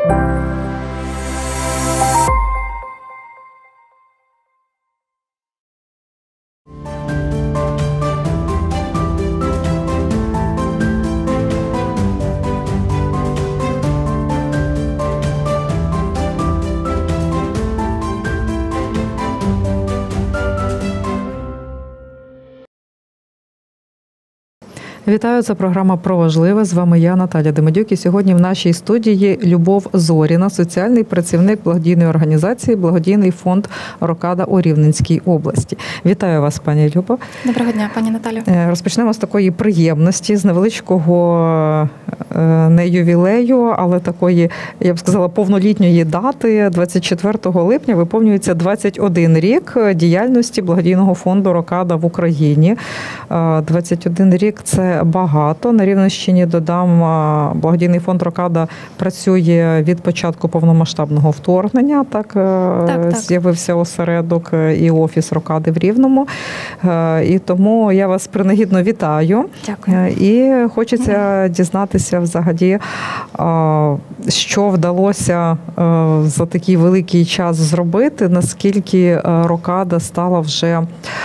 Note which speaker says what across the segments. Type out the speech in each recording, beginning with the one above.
Speaker 1: Вітаю, це програма «Про важливе». З вами я, Наталя Демидюк. І сьогодні в нашій студії Любов Зоріна, соціальний працівник благодійної організації «Благодійний фонд Рокада» у Рівненській області. Вітаю вас, пані Любов.
Speaker 2: Доброго дня, пані Наталю.
Speaker 1: Розпочнемо з такої приємності, з невеличкого не ювілею, але такої, я б сказала, повнолітньої дати. 24 липня виповнюється 21 рік діяльності благодійного фонду «Рокада» в Україні. 21 рік – це багато. На Рівненщині, додам, благодійний фонд «Рокада» працює від початку повномасштабного вторгнення. Так. З'явився осередок і офіс «Рокади» в Рівному. І тому я вас принагідно вітаю.
Speaker 2: Дякую.
Speaker 1: І хочеться дізнатися взагалі, що вдалося за такий великий час зробити, наскільки «Рокада» стала вже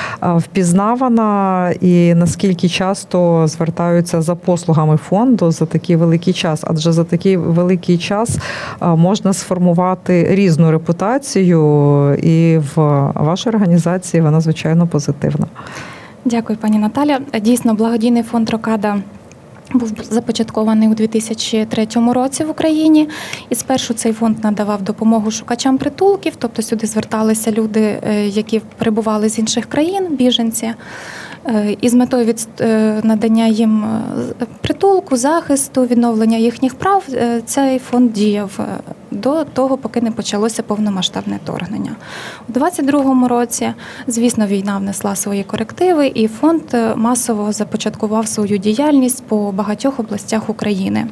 Speaker 1: впізнавана і наскільки часто звертаються за послугами фонду за такий великий час. Адже за такий великий час можна сформувати різну репутацію, і в вашій організації вона, звичайно, позитивна.
Speaker 2: Дякую, пані Наталя. Дійсно, благодійний фонд «Рокада» був започаткований у 2003 році в Україні. І спершу цей фонд надавав допомогу шукачам притулків, тобто сюди зверталися люди, які прибували з інших країн, біженці. І з метою надання їм притулку, захисту, відновлення їхніх прав цей фонд діяв до того, поки не почалося повномасштабне вторгнення. У 2022 році, звісно, війна внесла свої корективи, і фонд масово започаткував свою діяльність по багатьох областях України.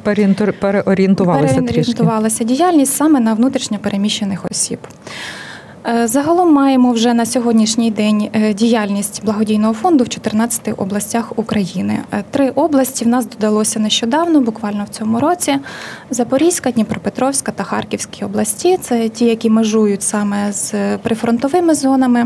Speaker 2: Переорієнтувалася діяльність саме на внутрішньо переміщених осіб. Загалом маємо вже на сьогоднішній день діяльність благодійного фонду в 14 областях України. 3 області в нас додалося нещодавно, буквально в цьому році. Запорізька, Дніпропетровська та Харківські області. Це ті, які межують саме з прифронтовими зонами.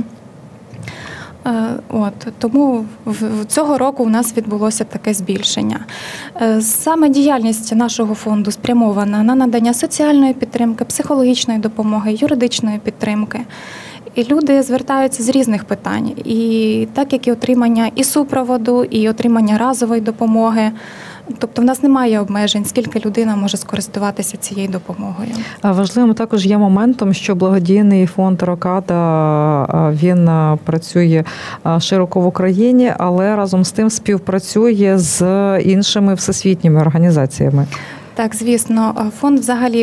Speaker 2: Тому цього року у нас відбулося таке збільшення. Саме діяльність нашого фонду спрямована на надання соціальної підтримки, психологічної допомоги, юридичної підтримки. І люди звертаються з різних питань. І так як і отримання і супроводу, і отримання разової допомоги. Тобто в нас немає обмежень, скільки людина може скористуватися цією допомогою.
Speaker 1: Важливим також є моментом, що благодійний фонд «Рокада» він працює широко в Україні, але разом з тим співпрацює з іншими всесвітніми організаціями.
Speaker 2: Так, звісно, фонд взагалі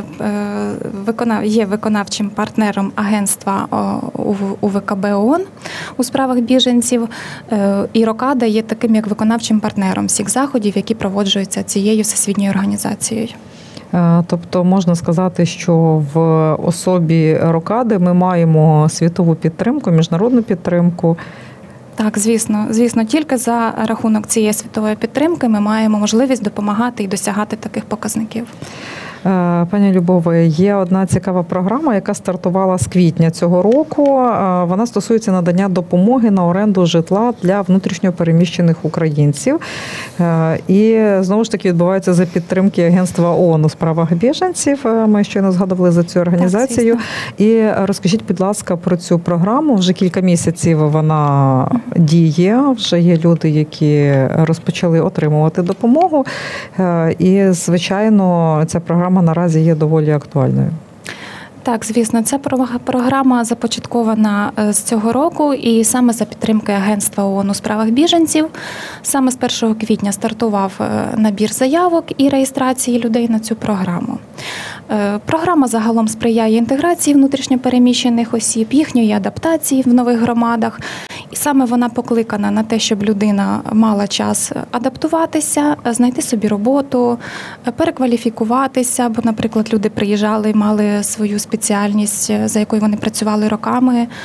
Speaker 2: є виконавчим партнером агентства УВКБ ООН у справах біженців, і «Рокада» є таким як виконавчим партнером всіх заходів, які проводжуються цією всесвітньою організацією.
Speaker 1: Тобто можна сказати, що в особі «Рокади» ми маємо світову підтримку, міжнародну підтримку.
Speaker 2: Так, звісно, тільки за рахунок цієї світової підтримки ми маємо можливість допомагати і досягати таких показників.
Speaker 1: Пані Любове, є одна цікава програма, яка стартувала з квітня цього року. Вона стосується надання допомоги на оренду житла для внутрішньо переміщених українців. І знову ж таки відбувається за підтримки Агентства ООН у справах біженців. Ми щойно згадували за цю організацію. Так, і розкажіть, будь ласка, про цю програму. Вже кілька місяців вона діє. Вже є люди, які розпочали отримувати допомогу. І, звичайно, ця програма наразі є доволі актуальною.
Speaker 2: Так, звісно, ця програма започаткована з цього року і саме за підтримки Агентства ООН у справах біженців. Саме з 1 квітня стартував набір заявок і реєстрації людей на цю програму. Програма загалом сприяє інтеграції внутрішньопереміщених осіб, їхньої адаптації в нових громадах. І саме вона покликана на те, щоб людина мала час адаптуватися, знайти собі роботу, перекваліфікуватися, бо, наприклад, люди приїжджали, мали свою спеціальність, за якою вони працювали роками,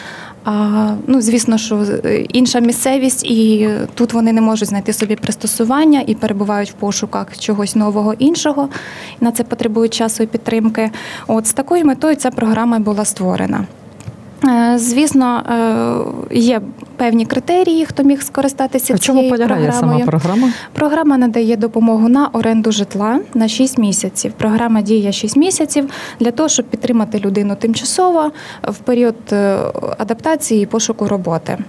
Speaker 2: Звісно, що інша місцевість, і тут вони не можуть знайти собі пристосування і перебувають в пошуках чогось нового іншого. На це потребують часу і підтримки. От з такою метою ця програма була створена. Звісно, є певні критерії, хто міг скористатися цією програмою.
Speaker 1: В чому полягає сама програма?
Speaker 2: Програма надає допомогу на оренду житла на 6 місяців. Програма діє 6 місяців для того, щоб підтримати людину тимчасово в період адаптації і пошуку роботи.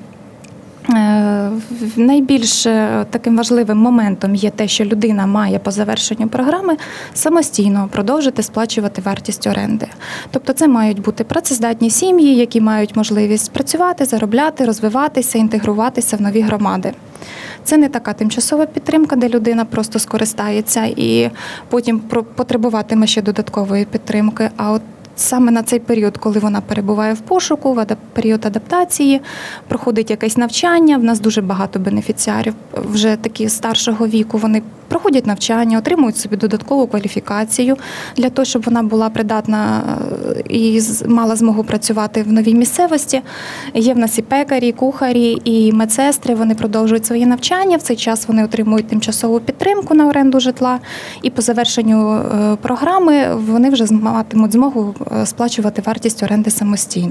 Speaker 2: Найбільш таким важливим моментом є те, що людина має по завершенню програми самостійно продовжити сплачувати вартість оренди. Тобто це мають бути працездатні сім'ї, які мають можливість працювати, заробляти, розвиватися, інтегруватися в нові громади. Це не така тимчасова підтримка, де людина просто скористається і потім потребуватиме ще додаткової підтримки, а от саме на цей період, коли вона перебуває в пошуку, в період адаптації, проходить якесь навчання. В нас дуже багато бенефіціарів, вже такі старшого віку, вони проходять навчання, отримують собі додаткову кваліфікацію для того, щоб вона була придатна і мала змогу працювати в новій місцевості. Є в нас і пекарі, і кухарі, і медсестри, вони продовжують свої навчання, в цей час вони отримують тимчасову підтримку на оренду житла, і по завершенню програми вони вже матимуть змогу сплачувати вартість оренди самостійно.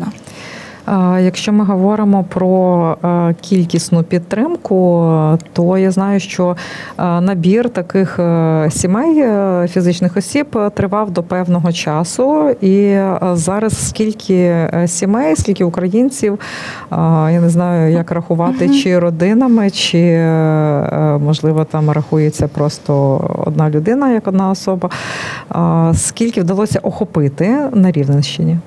Speaker 1: Якщо ми говоримо про кількісну підтримку, то я знаю, що набір таких сімей, фізичних осіб тривав до певного часу. І зараз скільки сімей, скільки українців, я не знаю, як рахувати, чи родинами, чи, можливо, там рахується просто одна людина, як одна особа. Скільки вдалося охопити на Рівненщині?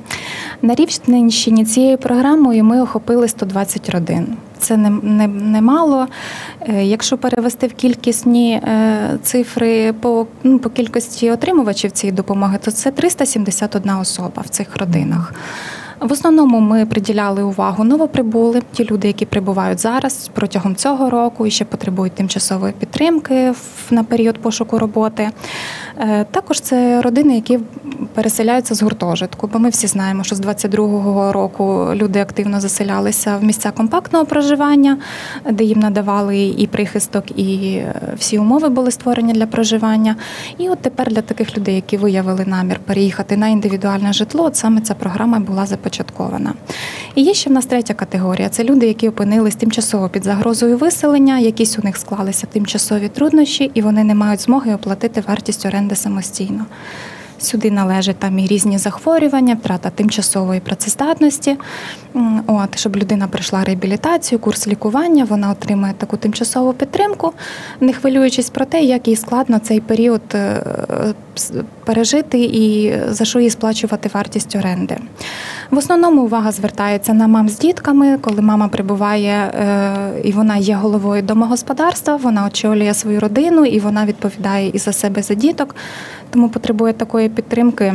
Speaker 2: На Рівненщині цією програмою ми охопили 120 родин. Це немало. Якщо перевести в кількісні цифри по кількості отримувачів цієї допомоги, то це 371 особа в цих родинах. В основному ми приділяли увагу новоприбулим, ті люди, які прибувають зараз протягом цього року і ще потребують тимчасової підтримки на період пошуку роботи. Також це родини, які переселяються з гуртожитку, бо ми всі знаємо, що з 22-го року люди активно заселялися в місця компактного проживання, де їм надавали і прихисток, і всі умови були створені для проживання. І от тепер для таких людей, які виявили намір переїхати на індивідуальне житло, от саме ця програма була започаткована. І є ще в нас третя категорія – це люди, які опинились тимчасово під загрозою виселення, якісь у них склалися тимчасові труднощі, і вони не мають змоги оплатити вартість оренди самостійно. Сюди належать там і різні захворювання, втрата тимчасової працездатності. Щоб людина пройшла реабілітацію, курс лікування, вона отримує таку тимчасову підтримку, не хвилюючись про те, як їй складно цей період пережити і за що їй сплачувати вартість оренди. В основному увага звертається на мам з дітками, коли мама прибуває і вона є головою домогосподарства, вона очолює свою родину і вона відповідає і за себе, і за діток, тому потребує такої підтримки.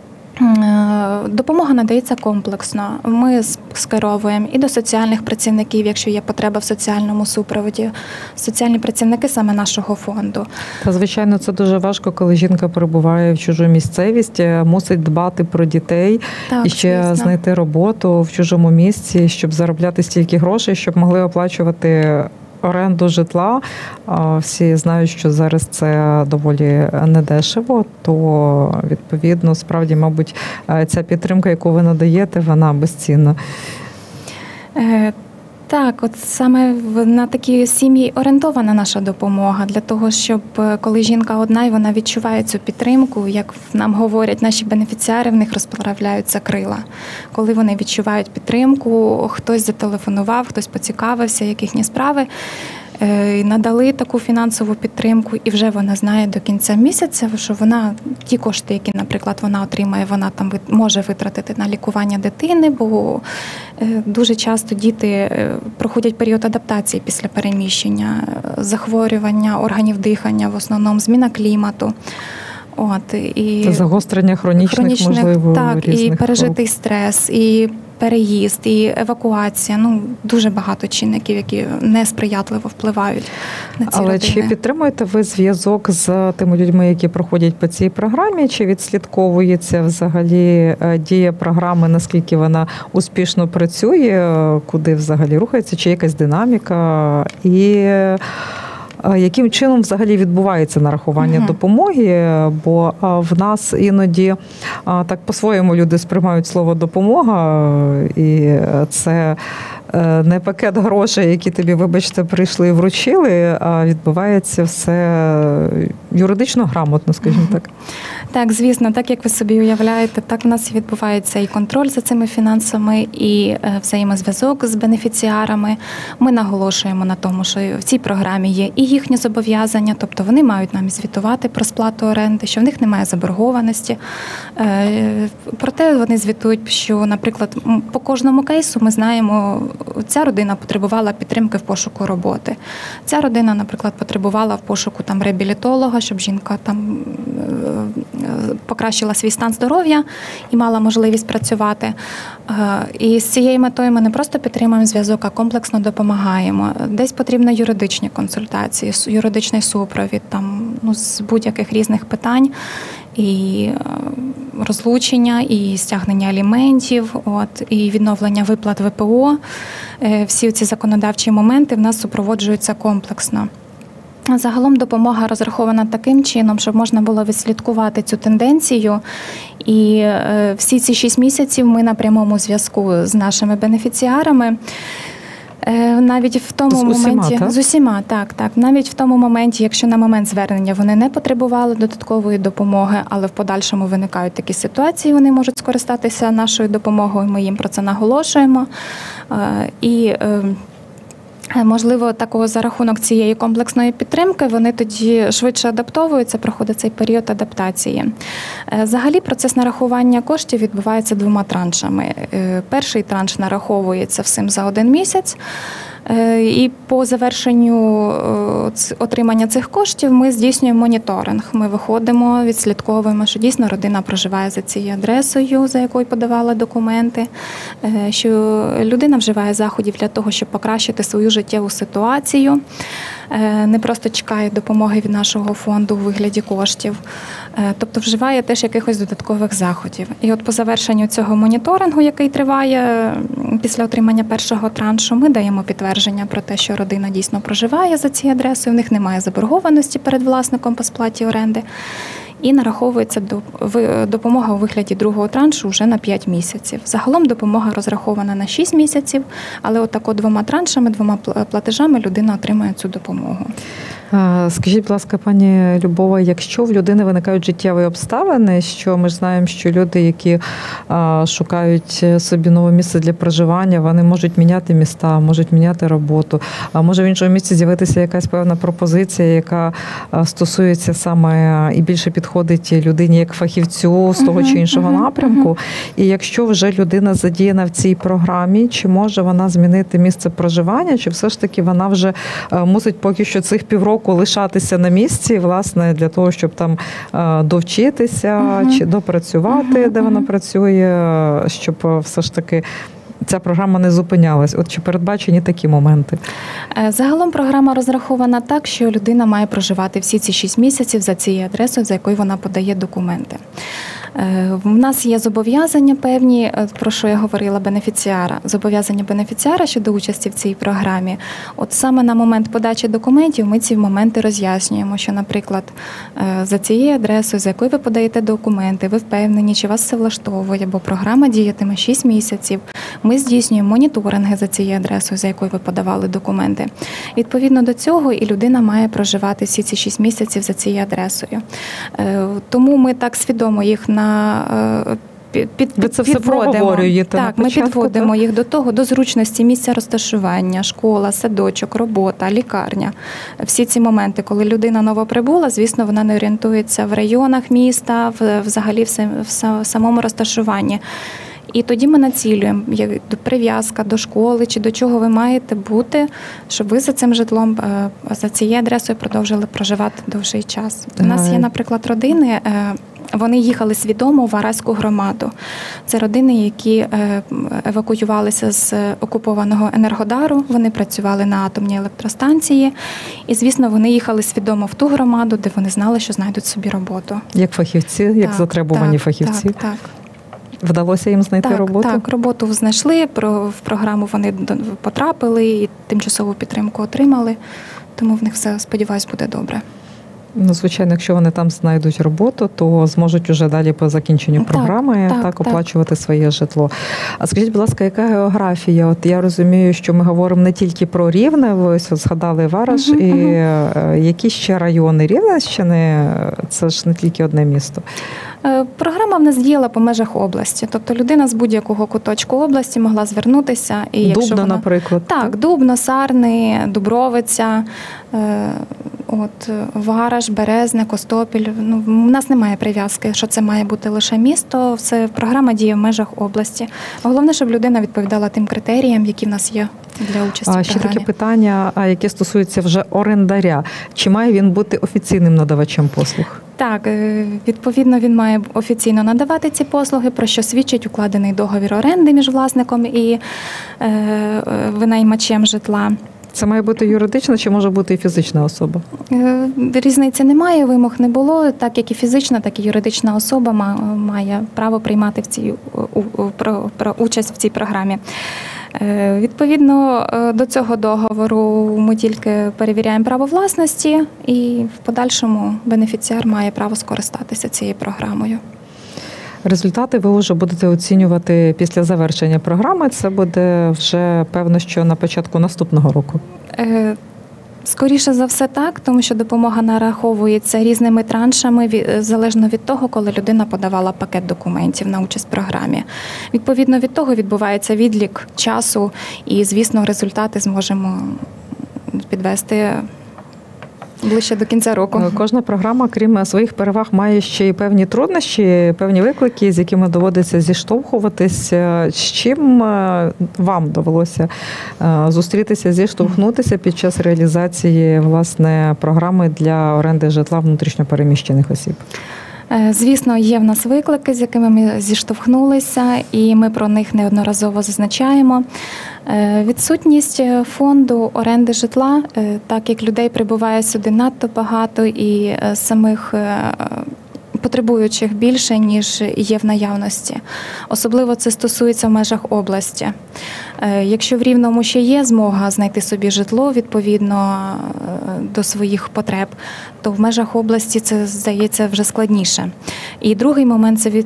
Speaker 2: Допомога надається комплексно. Ми скеровуємо і до соціальних працівників, якщо є потреба в соціальному супроводі, соціальні працівники саме нашого фонду.
Speaker 1: Та, звичайно, це дуже важко, коли жінка перебуває в чужу місцевість, мусить дбати про дітей і ще знайти роботу в чужому місці, щоб заробляти стільки грошей, щоб могли оплачувати оренду житла. Всі знають, що зараз це доволі недешево, то, відповідно, справді, мабуть, ця підтримка, яку ви надаєте, вона безцінна.
Speaker 2: Так, от саме на такі сім'ї орієнтована наша допомога, для того, щоб коли жінка одна і вона відчуває цю підтримку, як нам говорять наші бенефіціари, в них розправляються крила. Коли вони відчувають підтримку, хтось зателефонував, хтось поцікавився, як їхні справи, надали таку фінансову підтримку, і вже вона знає до кінця місяця, що вона ті кошти, які, наприклад, вона отримає, вона там може витратити на лікування дитини, бо дуже часто діти проходять період адаптації після переміщення, захворювання органів дихання, в основному зміна клімату. І
Speaker 1: загострення хронічних можливо,
Speaker 2: так,
Speaker 1: різних
Speaker 2: і пережитий
Speaker 1: хвороб.
Speaker 2: стрес, і переїзд, і евакуація. Дуже багато чинників, які несприятливо впливають на ці
Speaker 1: Але
Speaker 2: родини.
Speaker 1: чи підтримуєте ви зв'язок з тими людьми, які проходять по цій програмі? Чи відслідковується взагалі дія програми, наскільки вона успішно працює, куди взагалі рухається, чи якась динаміка? І яким чином взагалі відбувається нарахування допомоги? Бо в нас іноді так по-своєму люди сприймають слово «допомога», і це не пакет грошей, які тобі, вибачте, прийшли і вручили, а відбувається все юридично грамотно, скажімо так.
Speaker 2: Так, звісно, так як ви собі уявляєте, так в нас відбувається і контроль за цими фінансами, і взаємозв'язок з бенефіціарами. Ми наголошуємо на тому, що в цій програмі є і їхні зобов'язання, тобто вони мають нам звітувати про сплату оренди, що в них немає заборгованості. Проте вони звітують, що, наприклад, по кожному кейсу ми знаємо, ця родина потребувала підтримки в пошуку роботи. Ця родина, наприклад, потребувала в пошуку реабілітолога, щоб жінка покращила свій стан здоров'я і мала можливість працювати. І з цією метою ми не просто підтримуємо зв'язок, а комплексно допомагаємо. Десь потрібні юридичні консультації, юридичний супровід з будь-яких різних питань. І розлучення, і стягнення аліментів, і відновлення виплат ВПО. Всі ці законодавчі моменти в нас супроводжуються комплексно. Загалом допомога розрахована таким чином, щоб можна було відслідкувати цю тенденцію. І всі ці 6 місяців ми на прямому зв'язку з нашими бенефіціарами. Навіть в тому моменті з усіма, так. Навіть в тому моменті, якщо на момент звернення вони не потребували додаткової допомоги, але в подальшому виникають такі ситуації, вони можуть скористатися нашою допомогою. Ми їм про це наголошуємо. І можливо, такого за рахунок цієї комплексної підтримки вони тоді швидше адаптовуються, проходить цей період адаптації. Взагалі процес нарахування коштів відбувається 2 траншами. Перший транш нараховується всім за 1 місяць. І по завершенню отримання цих коштів ми здійснюємо моніторинг. Ми виходимо, відслідковуємо, що дійсно родина проживає за цією адресою, за якою подавала документи, що людина вживає заходів для того, щоб покращити свою життєву ситуацію, не просто чекає допомоги від нашого фонду у вигляді коштів, тобто вживає теж якихось додаткових заходів. І от по завершенню цього моніторингу, який триває після отримання першого траншу, ми даємо підтвердження про те, що родина дійсно проживає за цією адресою, в них немає заборгованості перед власником по сплаті оренди. І нараховується допомога у вигляді другого траншу вже на 5 місяців. Загалом допомога розрахована на 6 місяців, але отако 2 траншами, 2 платежами людина отримує цю допомогу.
Speaker 1: Скажіть, будь ласка, пані Любова, якщо в людини виникають життєві обставини, що ми ж знаємо, що люди, які шукають собі нове місце для проживання, вони можуть міняти міста, можуть міняти роботу, а може в іншому місці з'явитися якась певна пропозиція, яка стосується саме і більше підходить людині як фахівцю з того чи іншого напрямку. І якщо вже людина задіяна в цій програмі, чи може вона змінити місце проживання, чи все ж таки вона вже мусить поки що цих півроку лишатися на місці, власне, для того, щоб там довчитися чи допрацювати, де вона працює, щоб все ж таки ця програма не зупинялась. От чи передбачені такі моменти?
Speaker 2: Загалом програма розрахована так, що людина має проживати всі ці 6 місяців за цією адресою, за якою вона подає документи. В нас є зобов'язання певні, про що я говорила, бенефіціара. Зобов'язання бенефіціара щодо участі в цій програмі. От саме на момент подачі документів ми ці моменти роз'яснюємо, що, наприклад, за цією адресою, за якою ви подаєте документи, ви впевнені, чи вас все влаштовує, бо програма діятиме 6 місяців. Ми здійснюємо моніторинги за цією адресою, за якою ви подавали документи. Відповідно до цього і людина має проживати всі ці 6 місяців за цією адресою. Тому ми так свідомо їх
Speaker 1: Ви це все проговорюєте.
Speaker 2: Так, ми підводимо їх до того, до зручності місця розташування, школа, садочок, робота, лікарня. Всі ці моменти, коли людина новоприбула, звісно, вона не орієнтується в районах міста, взагалі в самому розташуванні. І тоді ми націлюємо прив'язка до школи чи до чого ви маєте бути, щоб ви за цим житлом, за цією адресою продовжили проживати довший час. У нас є, наприклад, родини. Вони їхали свідомо в Вараську громаду. Це родини, які евакуювалися з окупованого Енергодару, вони працювали на атомній електростанції. І, звісно, вони їхали свідомо в ту громаду, де вони знали, що знайдуть собі роботу.
Speaker 1: Як фахівці, як затребувані фахівці?
Speaker 2: Так.
Speaker 1: Вдалося їм знайти роботу?
Speaker 2: Так, роботу знайшли, в програму вони потрапили і тимчасову підтримку отримали. Тому в них все, сподіваюсь, буде добре.
Speaker 1: Ну, звичайно, якщо вони там знайдуть роботу, то зможуть уже далі по закінченню програми оплачувати своє житло. А скажіть, будь ласка, яка географія? От я розумію, що ми говоримо не тільки про Рівне, ви ось згадали Вараш, і які ще райони Рівненщини? Це ж не тільки одне місто.
Speaker 2: Програма в нас діяла по межах області. Тобто людина з будь-якого куточку області могла звернутися. І
Speaker 1: Дубно, наприклад?
Speaker 2: Так, Дубно, Сарни, Дубровиця, Вараш, Березне, Костопіль. У нас немає прив'язки, що це має бути лише місто. Все, програма діє в межах області. Головне, щоб людина відповідала тим критеріям, які в нас є для участі в програмі.
Speaker 1: Ще таке питання, яке стосується вже орендаря. Чи має він бути офіційним надавачем послуг?
Speaker 2: Так, відповідно, він має офіційно надавати ці послуги, про що свідчить укладений договір оренди між власником і винаймачем житла.
Speaker 1: Це має бути юридична чи може бути і фізична особа?
Speaker 2: Різниці немає, вимог не було. Так як і фізична, так і юридична особа має право приймати участь в цій програмі. Відповідно до цього договору ми тільки перевіряємо право власності і в подальшому бенефіціар має право скористатися цією програмою.
Speaker 1: Результати ви вже будете оцінювати після завершення програми. Це буде вже, певно, що на початку наступного року?
Speaker 2: Скоріше за все так, тому що допомога нараховується різними траншами, залежно від того, коли людина подавала пакет документів на участь в програмі. Відповідно від того відбувається відлік часу і, звісно, результати зможемо підвести ближче до кінця року.
Speaker 1: Кожна програма, крім своїх переваг, має ще й певні труднощі, певні виклики, з якими доводиться зіштовхуватися. З чим вам довелося зустрітися, зіштовхнутися під час реалізації, власне, програми для оренди житла внутрішньо переміщених осіб?
Speaker 2: Звісно, є в нас виклики, з якими ми зіштовхнулися, і ми про них неодноразово зазначаємо. Відсутність фонду оренди житла, так як людей прибуває сюди надто багато і самих потребуючих більше, ніж є в наявності. Особливо це стосується в межах області. Якщо в Рівному ще є змога знайти собі житло відповідно до своїх потреб, то в межах області це, здається, вже складніше. І другий момент – це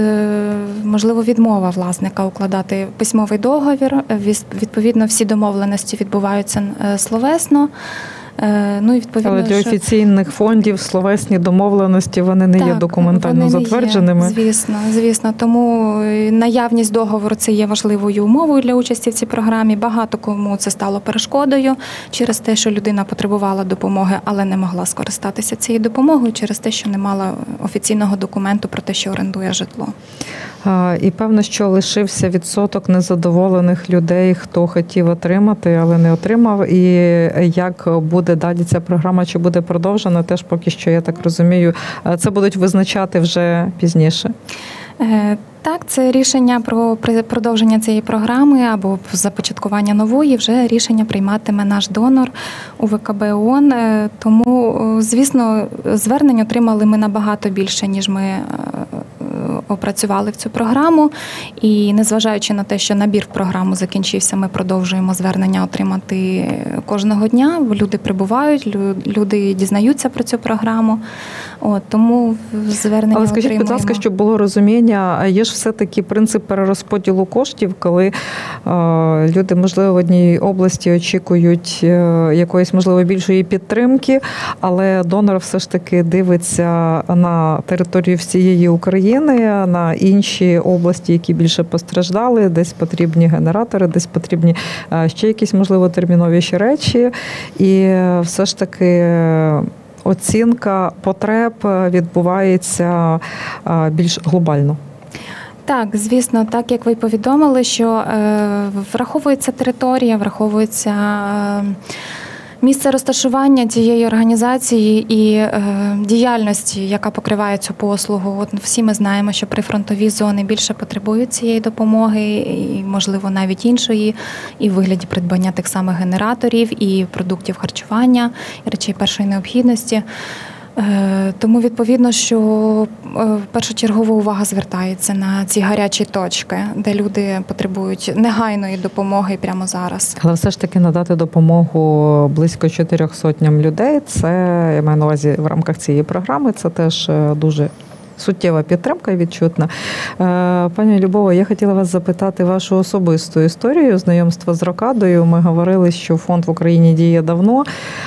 Speaker 2: можливо відмова власника укладати письмовий договір. Відповідно, всі домовленості відбуваються словесно. Ну, і
Speaker 1: але для офіційних фондів словесні домовленості, вони не є документально затвердженими.
Speaker 2: Звісно. Тому наявність договору – це є важливою умовою для участі в цій програмі. Багато кому це стало перешкодою через те, що людина потребувала допомоги, але не могла скористатися цією допомогою через те, що не мала офіційного документу про те, що орендує житло.
Speaker 1: І певно, що лишився відсоток незадоволених людей, хто хотів отримати, але не отримав. І як буде далі ця програма, чи буде продовжена, теж поки що, я так розумію, це будуть визначати вже пізніше.
Speaker 2: Так, це рішення про продовження цієї програми або започаткування нової, вже рішення прийматиме наш донор УВКБ ООН. Тому, звісно, звернень отримали ми набагато більше, ніж ми опрацювали в цю програму. І незважаючи на те, що набір в програму закінчився, ми продовжуємо звернення отримати кожного дня. Люди прибувають, люди дізнаються про цю програму. Тому звернення
Speaker 1: Але скажіть,
Speaker 2: отримуємо.
Speaker 1: будь ласка, щоб було розуміння, є ж все-таки принцип перерозподілу коштів, коли люди, можливо, в одній області очікують якоїсь, можливо, більшої підтримки, але донор все ж таки дивиться на територію всієї України, на інші області, які більше постраждали, десь потрібні генератори, десь потрібні ще якісь, можливо, терміновіші речі. І все ж таки оцінка потреб відбувається більш глобально.
Speaker 2: Так, звісно, так як ви повідомили, що враховується територія, враховується місце розташування цієї організації і діяльності, яка покриває цю послугу. От всі ми знаємо, що прифронтові зони більше потребують цієї допомоги, і, можливо, навіть іншої, і в вигляді придбання тих самих генераторів, і продуктів харчування, і речей першої необхідності. Тому, відповідно, що першочергова увага звертається на ці гарячі точки, де люди потребують негайної допомоги прямо зараз.
Speaker 1: Але все ж таки надати допомогу близько 400 людей, це, я маю на увазі, в рамках цієї програми, це теж дуже суттєва підтримка відчутна. Пані Любово, я хотіла вас запитати вашу особисту історію знайомства з Рокадою. Ми говорили, що фонд в Україні діє давно,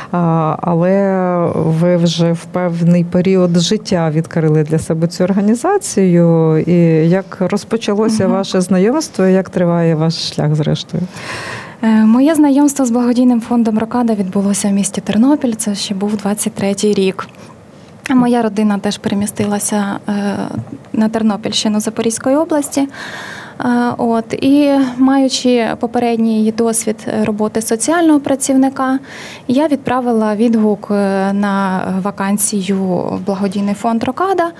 Speaker 1: але ви вже в певний період життя відкрили для себе цю організацію. І як розпочалося ваше знайомство, і як триває ваш шлях зрештою?
Speaker 2: Моє знайомство з благодійним фондом Рокада відбулося в місті Тернопіль, це ще був 23-й рік. Моя родина теж перемістилася на Тернопільщину Запорізької області. І маючи попередній досвід роботи соціального працівника, я відправила відгук на вакансію в благодійний фонд Рокада.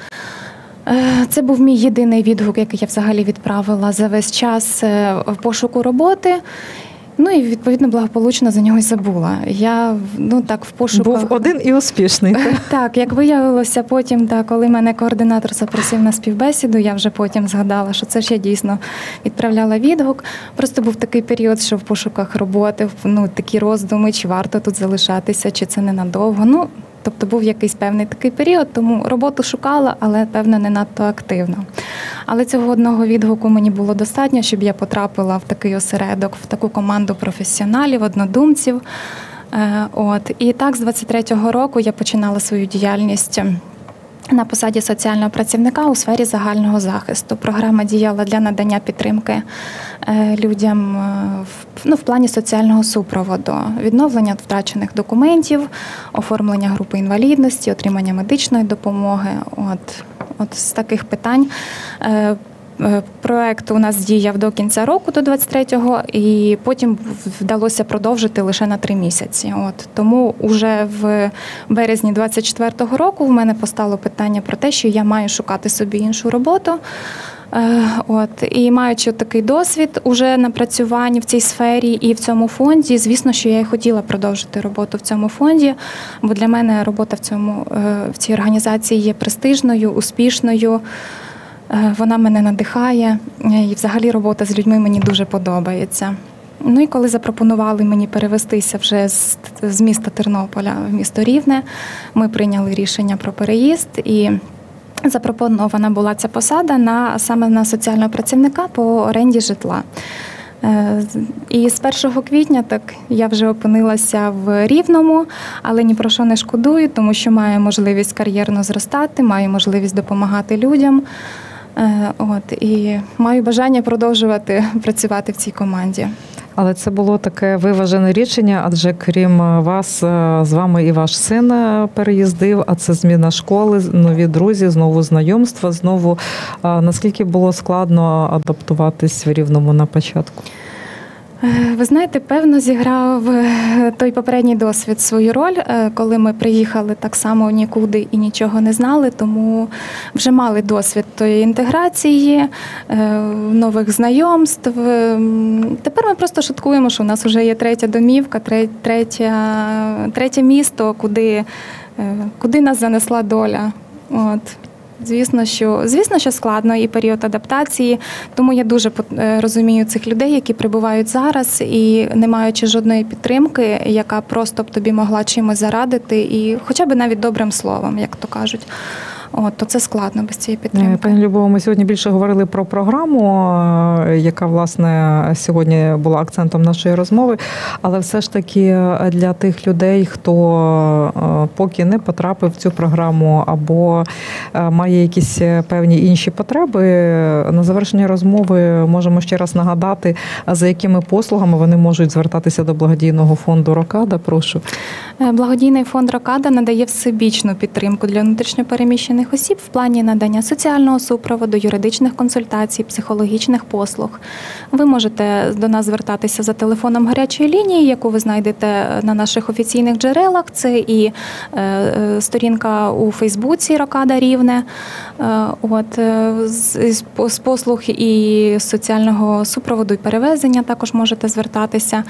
Speaker 2: Це був мій єдиний відгук, який я взагалі відправила за весь час в пошуку роботи. І, відповідно, благополучно за нього й забула. Я, так, в пошуках...
Speaker 1: Був один і успішний.
Speaker 2: Так, як виявилося потім, коли мене координатор запросив на співбесіду, я вже потім згадала, що це ж я дійсно відправляла відгук. Просто був такий період, що в пошуках роботи, такі роздуми, чи варто тут залишатися, чи це ненадовго. Тобто був якийсь певний такий період, тому роботу шукала, але, певно, не надто активно. Але цього одного відгуку мені було достатньо, щоб я потрапила в такий осередок, в таку команду професіоналів, однодумців. І так, з 23-го року я починала свою діяльність на посаді соціального працівника у сфері загального захисту. Програма діяла для надання підтримки людям в плані соціального супроводу, відновлення втрачених документів, оформлення групи інвалідності, отримання медичної допомоги. От з таких питань. Проект у нас діяв до кінця року, до 23-го, і потім вдалося продовжити лише на 3 місяці. Тому уже в березні 24-го року в мене постало питання про те, що я маю шукати собі іншу роботу. І маючи такий досвід уже напрацювання в цій сфері і в цьому фонді, звісно, що я і хотіла продовжити роботу в цьому фонді, бо для мене робота в цій організації є престижною, успішною. Вона мене надихає, і взагалі робота з людьми мені дуже подобається. І коли запропонували мені перевестися вже з міста Тернополя в місто Рівне, ми прийняли рішення про переїзд, і запропонована була ця посада саме на соціального працівника по оренді житла. І з 1 квітня я вже опинилася в Рівному, але ні про що не шкодую, тому що маю можливість кар'єрно зростати, маю можливість допомагати людям. І маю бажання продовжувати працювати в цій команді.
Speaker 1: Але це було таке виважене рішення, адже крім вас, з вами і ваш син переїздив, а це зміна школи, нові друзі, знову знайомства, знову. Наскільки було складно адаптуватись в Рівному на початку?
Speaker 2: Ви знаєте, певно, зіграв той попередній досвід свою роль, коли ми приїхали так само нікуди і нічого не знали, тому вже мали досвід тої інтеграції, нових знайомств. Тепер ми просто шуткуємо, що у нас вже є третя домівка, третє місто, куди нас занесла доля. Звісно, що складно і період адаптації, тому я дуже розумію цих людей, які прибувають зараз і не маючи жодної підтримки, яка просто б тобі могла чимось зарадити, і хоча б навіть добрим словом, як то кажуть. То це складно без цієї підтримки.
Speaker 1: Пані Любово, ми сьогодні більше говорили про програму, яка, власне, сьогодні була акцентом нашої розмови, але все ж таки для тих людей, хто поки не потрапив в цю програму або має якісь певні інші потреби, на завершення розмови можемо ще раз нагадати, за якими послугами вони можуть звертатися до благодійного фонду Рокада. Прошу.
Speaker 2: Благодійний фонд Рокада надає всебічну підтримку для внутрішньо переміщених переміщених осіб в плані надання соціального супроводу, юридичних консультацій, психологічних послуг. Ви можете до нас звертатися за телефоном гарячої лінії, яку ви знайдете на наших офіційних джерелах. Це і сторінка у Фейсбуці «Рокада Рівне». З послуг і соціального супроводу і перевезення також можете звертатися.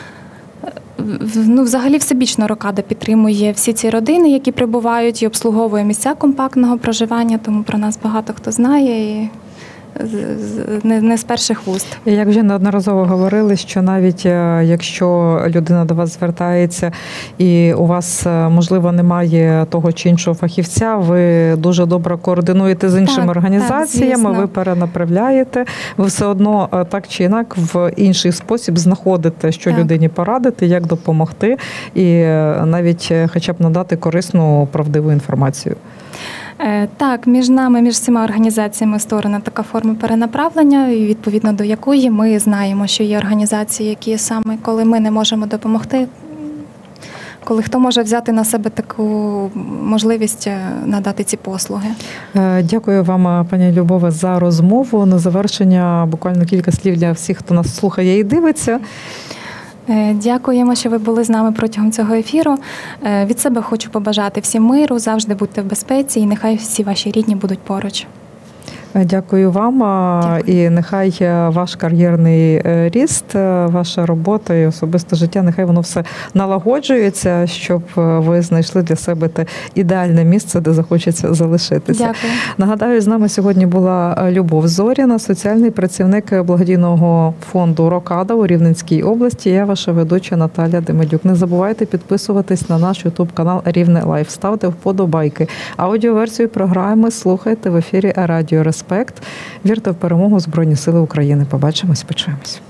Speaker 2: Взагалі всебічно Рокада підтримує всі ці родини, які прибувають, і обслуговує місця компактного проживання, тому про нас багато хто знає. І не з перших вуст.
Speaker 1: Як вже неодноразово говорили, що навіть якщо людина до вас звертається і у вас, можливо, немає того чи іншого фахівця, ви дуже добре координуєте з іншими організаціями, ви перенаправляєте, ви все одно так чи інак в інший спосіб знаходите, що людині порадити, як допомогти і навіть хоча б надати корисну, правдиву інформацію.
Speaker 2: Так, між нами, між всіма організаціями створена така форма перенаправлення, відповідно до якої ми знаємо, що є організації, які саме, коли ми не можемо допомогти, коли хто може взяти на себе таку можливість надати ці послуги.
Speaker 1: Дякую вам, пані Любове, за розмову. На завершення буквально кілька слів для всіх, хто нас слухає і дивиться.
Speaker 2: Дякуємо, що ви були з нами протягом цього ефіру. Від себе хочу побажати всім миру, завжди будьте в безпеці і нехай всі ваші рідні будуть поруч.
Speaker 1: Дякую вам. Дякую. І нехай ваш кар'єрний ріст, ваша робота і особисте життя, нехай воно все налагоджується, щоб ви знайшли для себе те ідеальне місце, де захочеться залишитися.
Speaker 2: Дякую.
Speaker 1: Нагадаю, з нами сьогодні була Любов Зоріна, соціальний працівник благодійного фонду «Рокада» у Рівненській області. Я ваша ведуча Наталя Демидюк. Не забувайте підписуватись на наш YouTube-канал «Рівне Лайф». Ставте вподобайки. Аудіоверсію програми слухайте в ефірі Радіо Респект. Вірте в перемогу Збройні Сили України. Побачимось, почуємось.